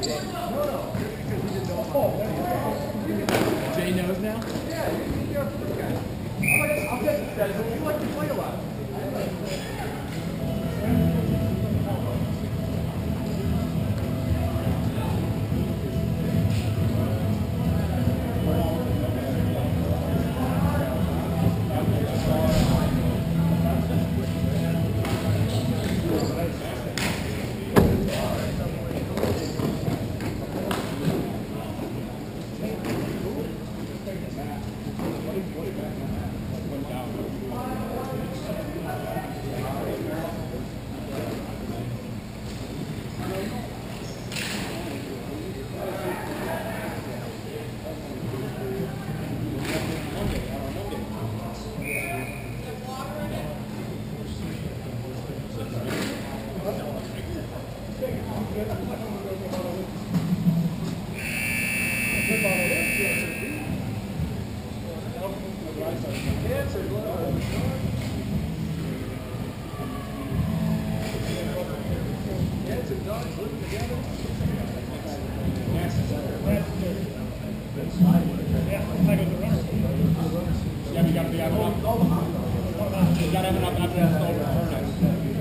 Jay knows now? I'll get this guy. You like to play a lot. Yeah, you gotta be out of you gotta have enough after that stall return it.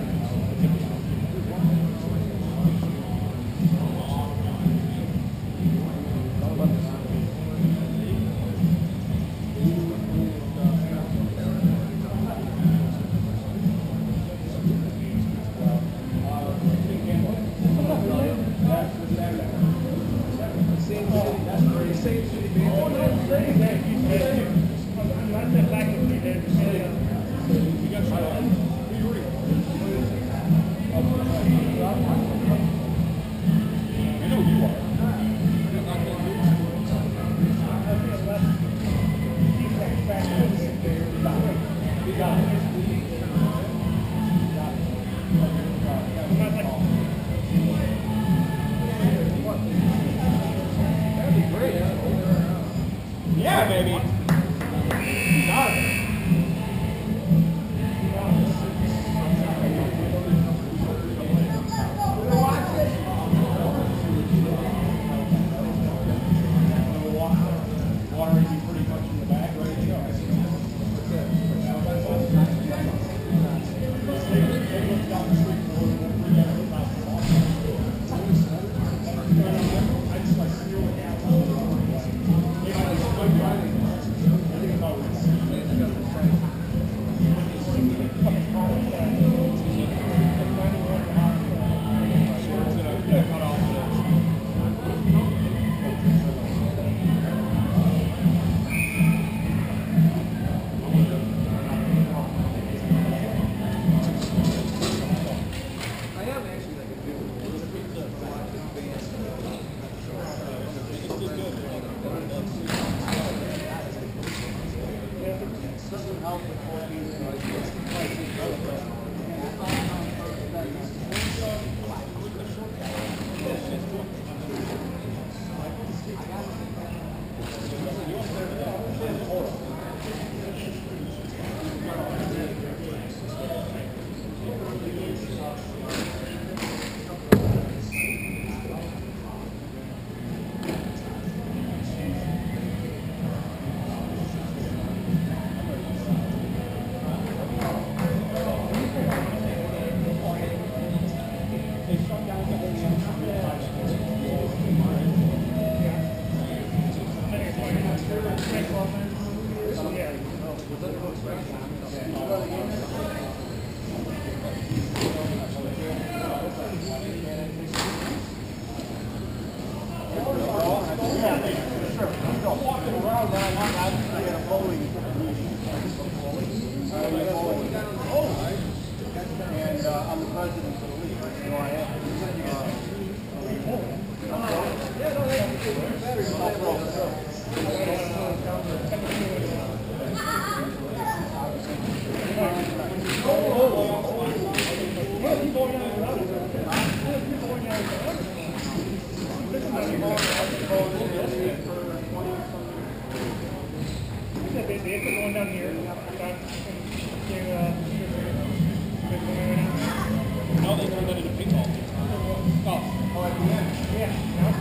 Yeah, baby. Got it. Water is pretty much in the bag, ready to go. And I'm the president of the league. So I have going down here. Now they turned that into ping pong. Oh, at the end. yeah.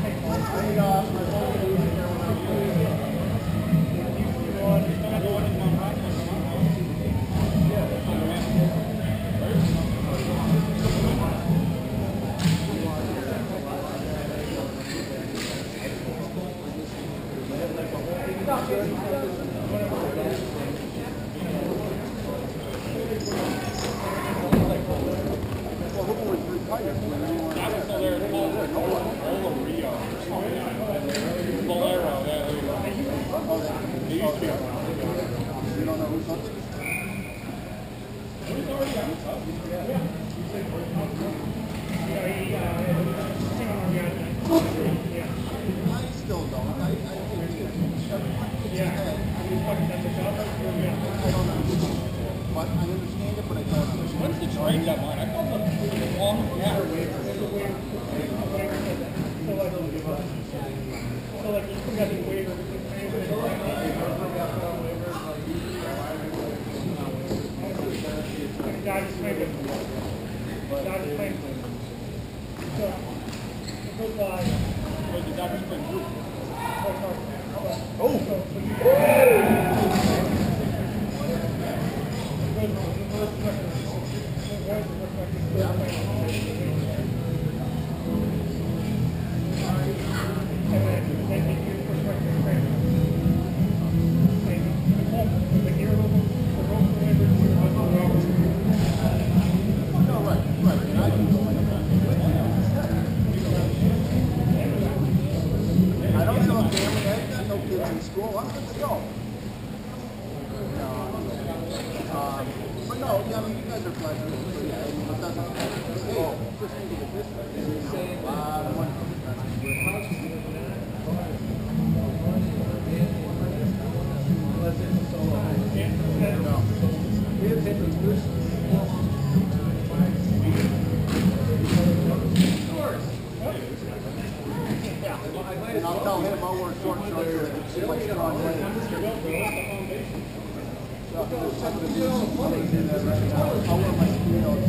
I was still there at Ola Rio. Bolero, yeah, there you go. They used to be around. You don't know who's on it? Who's already on top? Yeah. I still don't. I think I don't know. But I understand it, but I don't understand. When's the trade deadline? I thought the long, yeah. So like you still got the waiver. Dodgers playing it. Dodgers playing it. So, football. Was the Dodgers playing group? I don't know if family has got no kids in school. I'm good to go. But no, yeah, I mean, you guys are pleasant. But yeah, I mean, it doesn't. Hey, just think of it this way. You're saving a lot of money from the country. And I'll tell him I'll wear short shorts so I can see my strong leg. I'm gonna do that right now. I'll wear my speedos.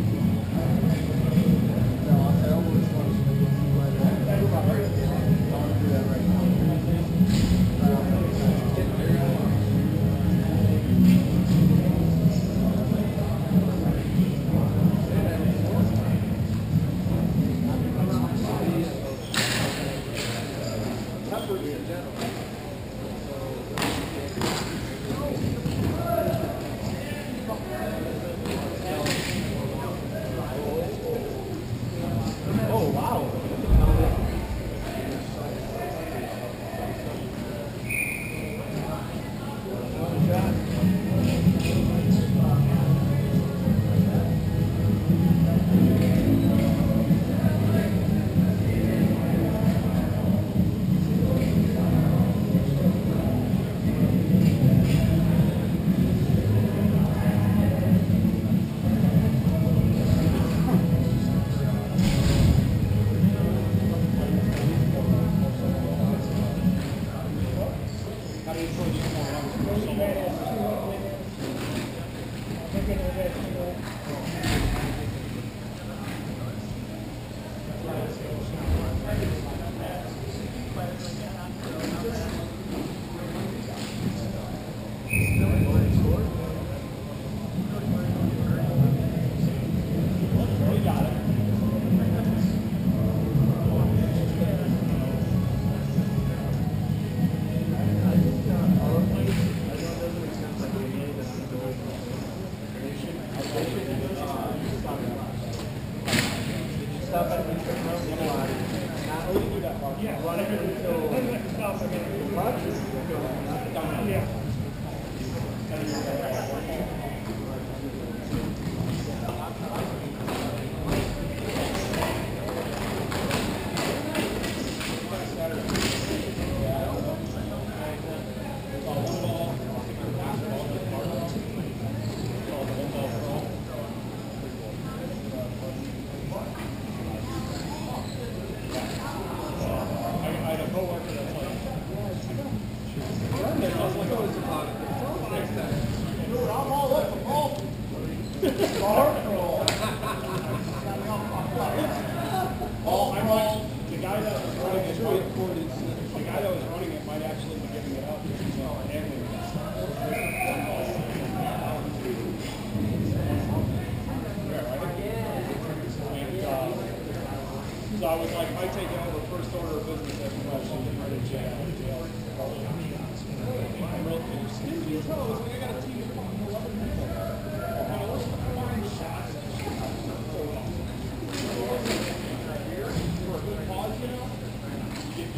No, I'll say I'll wear shorts so I can see my leg. I want to do that right now. So I was like, I take it over first order of business as well. So I'm ready to jail.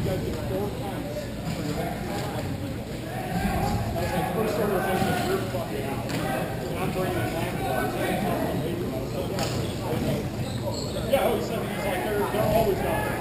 guys get 4 points for your next I was like, first organization, you're fucking out. And I'm bringing it back. Yeah, oh, he's like, they're always down there.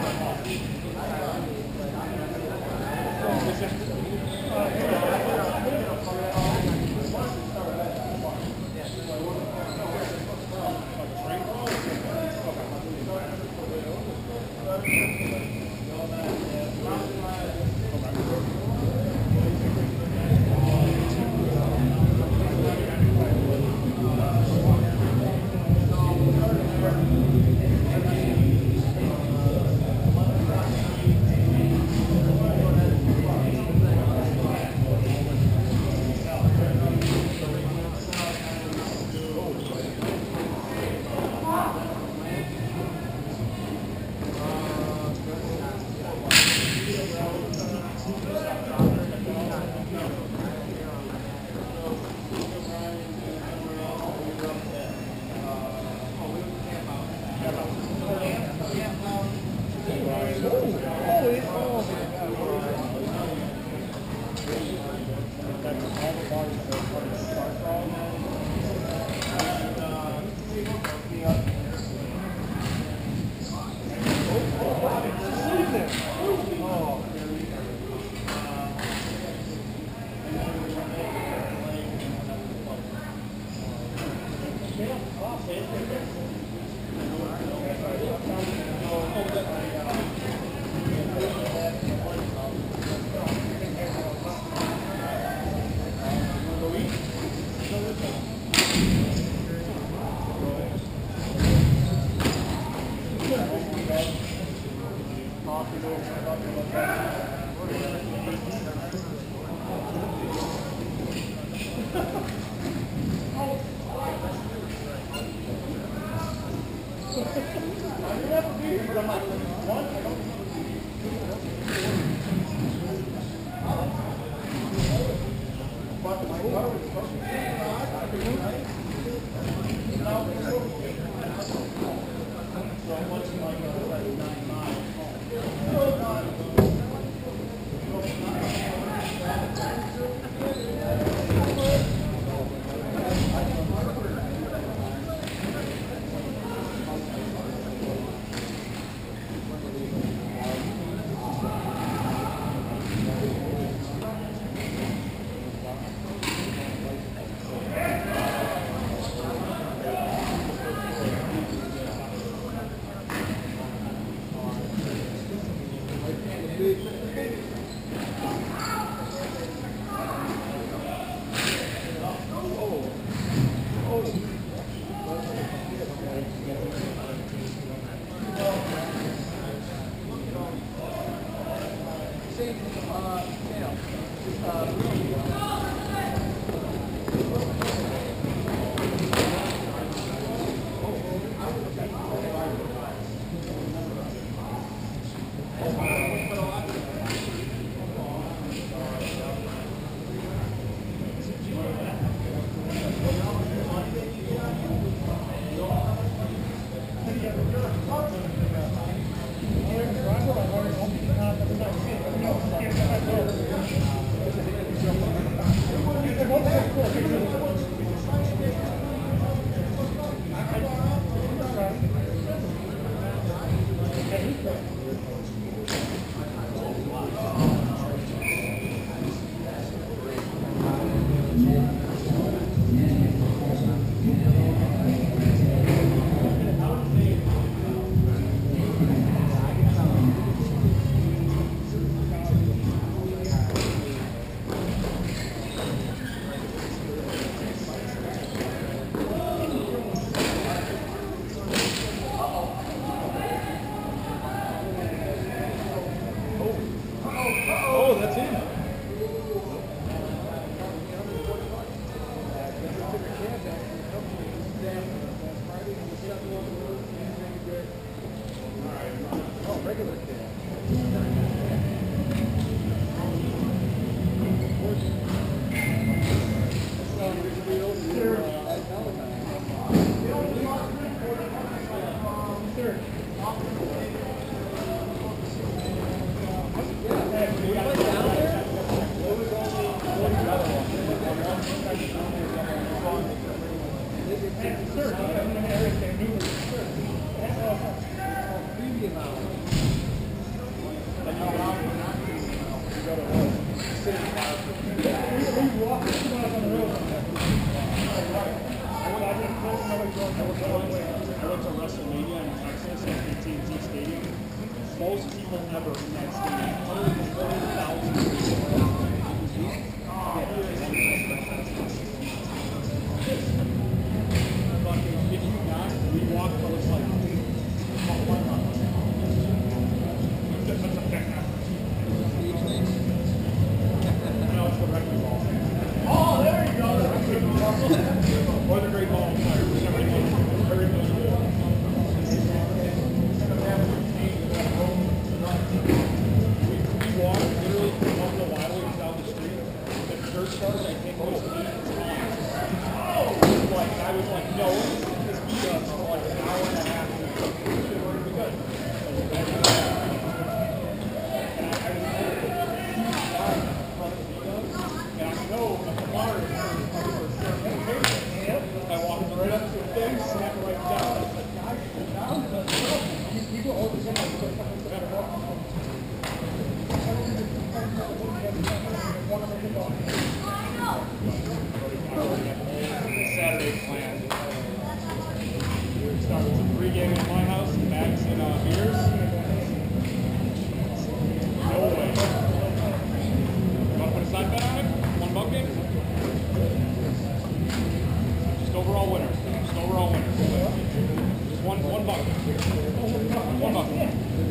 I went to WrestleMania in Texas at AT&T Stadium. Most people ever in that stadium, 140,000 people. If you not, we walked for like 1 month. That's a big number. Now it's the rugby ball. Oh, there you go. Or the great ball player, whichever it is. We walked literally from one of the Wild down the street. The church started, I think it was 8 times. Like, I was like, no, this beat us for like an hour and a half. And I know at the bar, I walked right up to a thing, sat right down. I was like, guys, sit down. People always say, Saturday plan. Start with some pregame at my house, Max and beers. No way. You want to put a side bet on it? One bucket? Just overall winner. Just overall winner. Just one bucket. One bucket.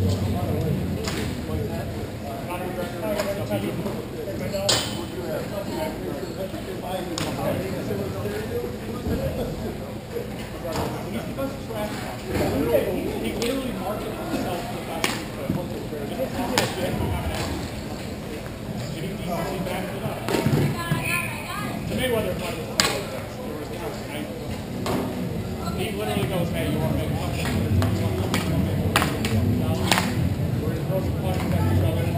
He literally marketed himself to the best he could. Just talking shit. Getting decency back to that. The Mayweather fight was he literally goes, hey, you want to make money? We're going to throw some punches at each other.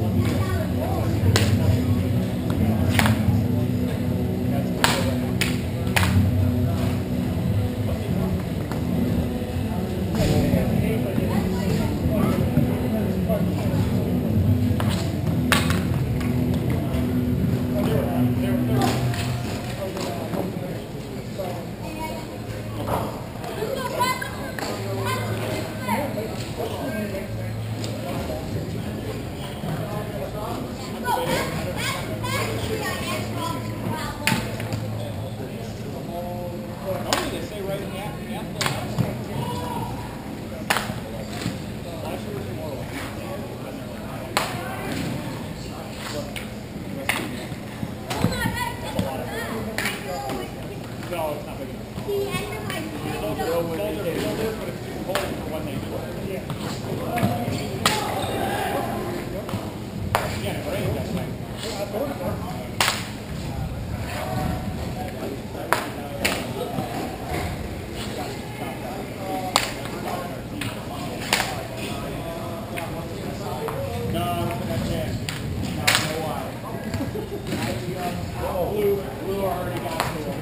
Blue already got to him.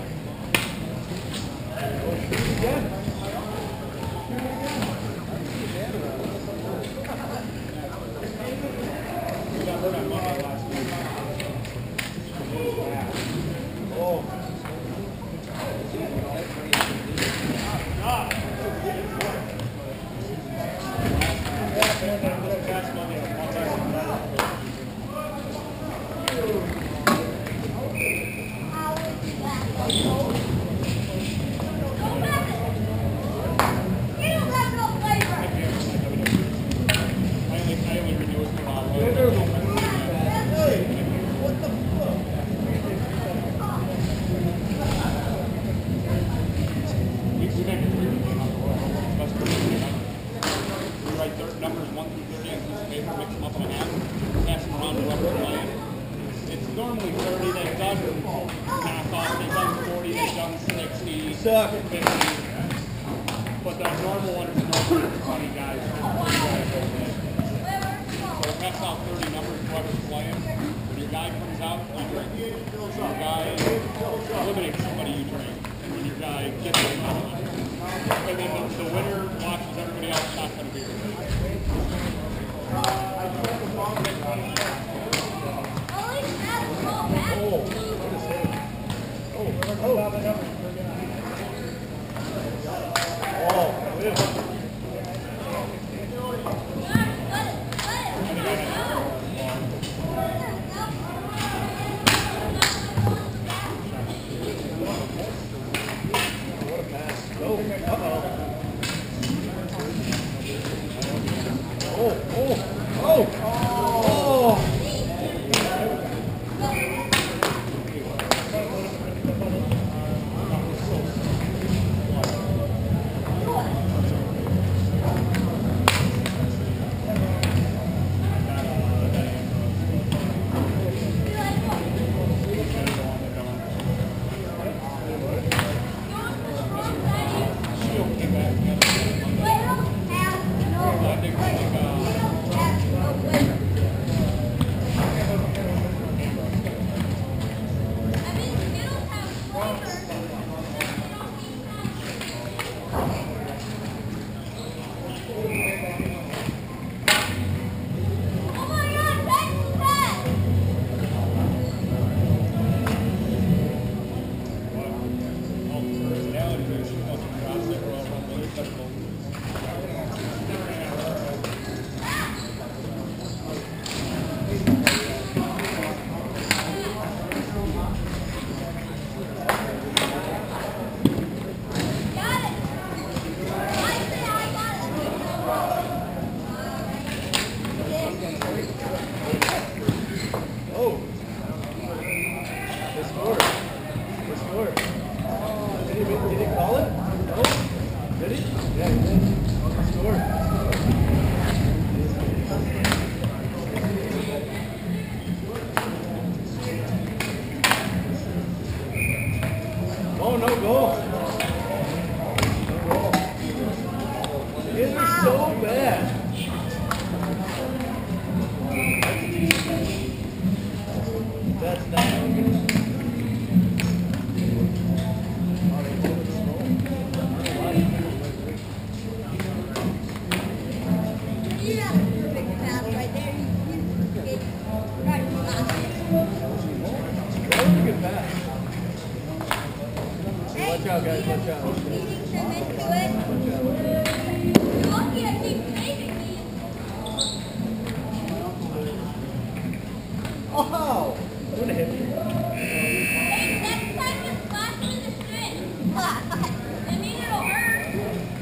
We got hurt on Monday last week. Oh. Last Monday, numbers 1 through 30 on a piece of paper, mix them up in a hat, pass them around to whoever's playing. It's normally 30, they've done half off, they've done 40, they've done 60, 50. But the normal one is normally 20 guys. So pass out 30 numbers to whoever's playing. When your guy comes out, you drink. Your guy eliminates somebody, you drink. And when your guy gets another one. And then the winner watches everybody else not going to be. Oh! What a hit. Hey, next time just flash in the string. I mean, it'll hurt.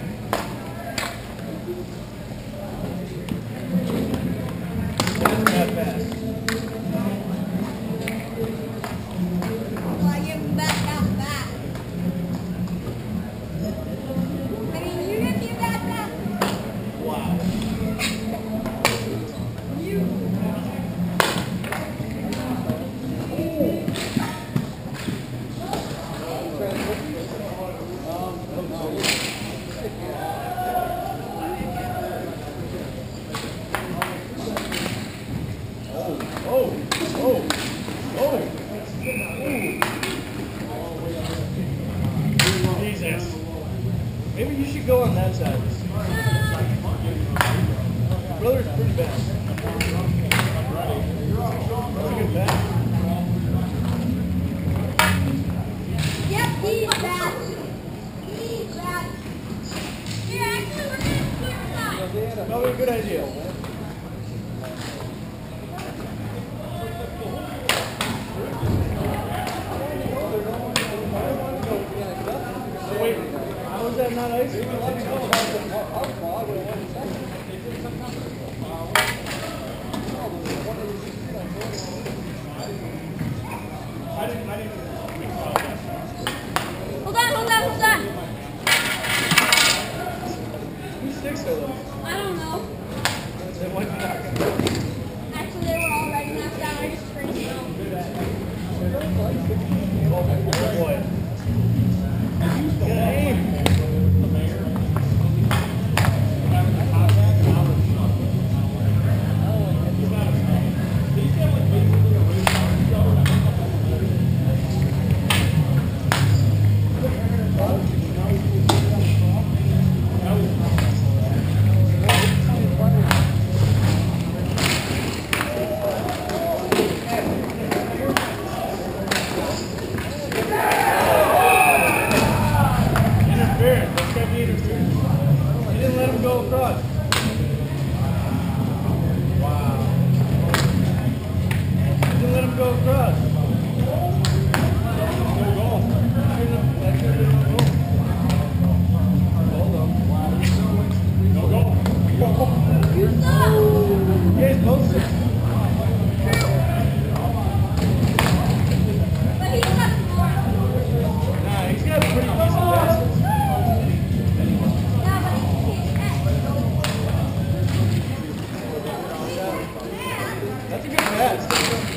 That fast. Well, I give him back out back. I mean, you didn't give that back. Wow. You. Jesus. Maybe you should go on that side. Brother's pretty bad. That's a good bat. Yep, he's back. He's back. Here, actually, we're going to clear side. Probably a good idea. Wait, how is that not ice? Hold on. Whose sticks are those? I don't know. They might be not good. Actually, they were already knocked out. I just scraped them. Oh boy. Get aim. Interference. That's got to be interference. You didn't let him go across. Wow. You didn't let him go across. Good goal. That should have been a goal. Hold on. No goal. You suck. You guys both suck. But he's got more. Nah, he's got a pretty decent bat. Yeah, but he's dead. That's a good bat.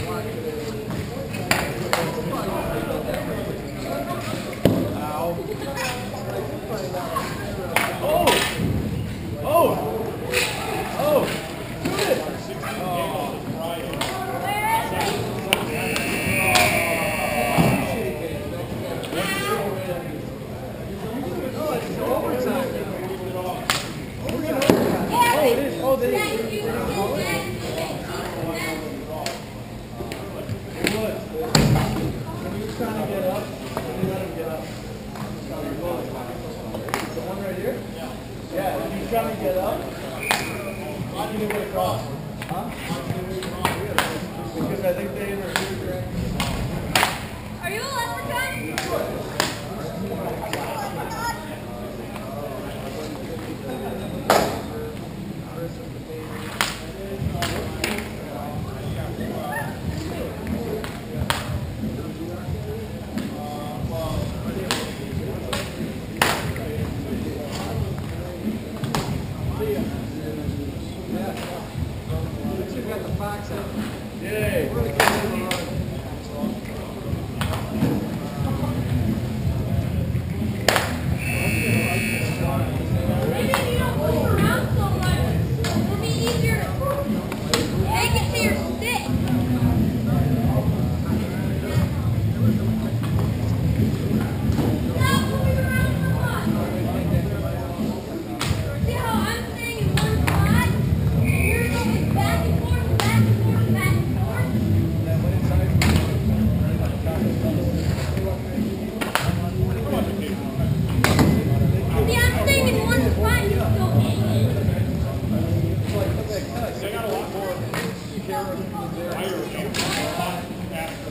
Ow. Oh! Good! Oh, they Thank you. It was. When he was trying to get up, he let him get up. The one right here? Yeah, when he was trying to get up, how did he get across? Huh? Because I think they interfered right. Are you a leprechaun? Yay! Maybe if you don't move around so much, it'll be easier to make it to your stick. Stop moving around so much. See how I'm staying in one spot? And you're going back and forth, back and forth, back and forth? Fire rate is a lot faster.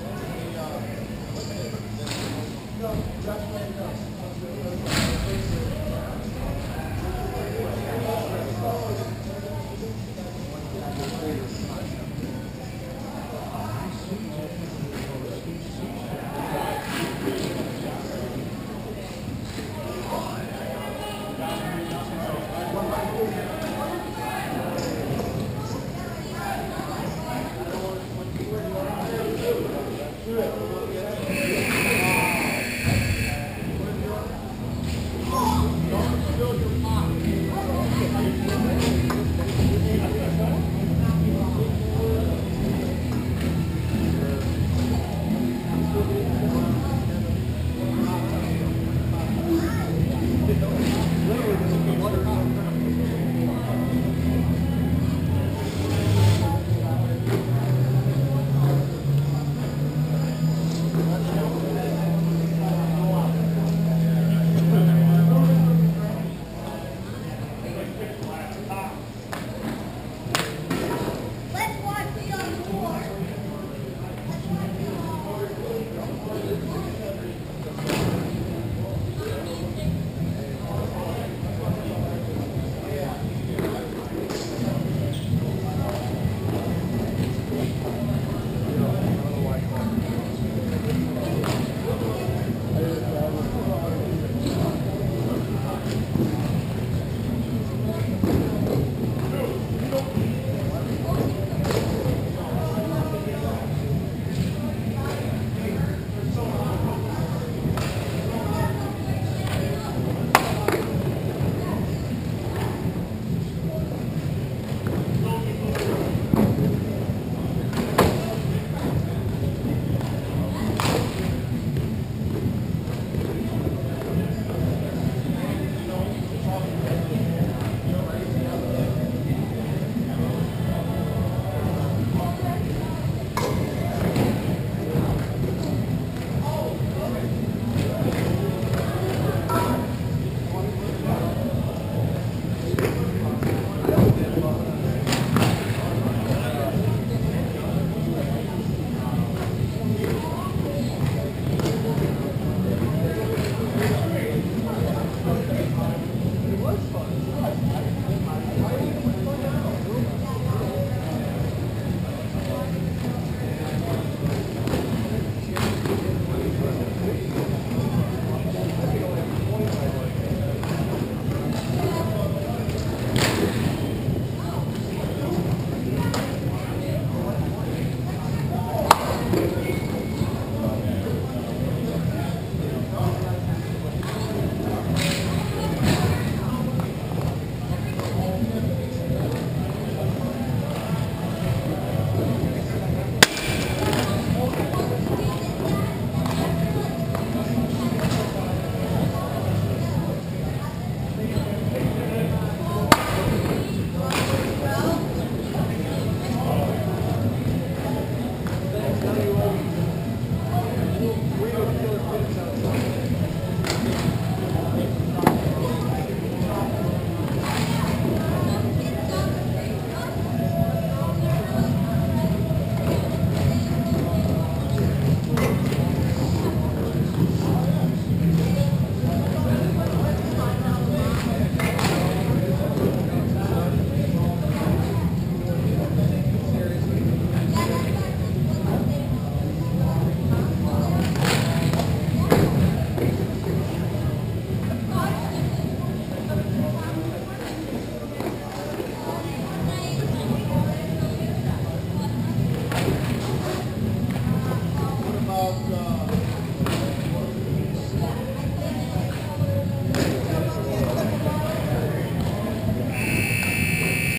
No, that's